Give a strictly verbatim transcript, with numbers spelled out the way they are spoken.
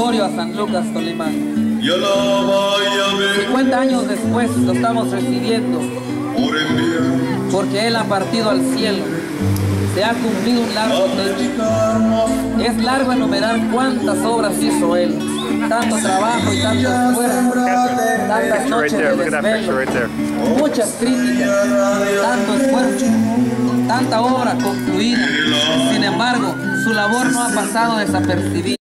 Gregorio a San Lucas, Tolima. cincuenta años después lo estamos recibiendo, porque Él ha partido al cielo. Se ha cumplido un largo tiempo. Es largo enumerar cuántas obras hizo Él, tanto trabajo y tanto esfuerzo, tantas noches de desvelo, muchas críticas, tanto esfuerzo, tanta obra concluida. Sin embargo, su labor no ha pasado desapercibida.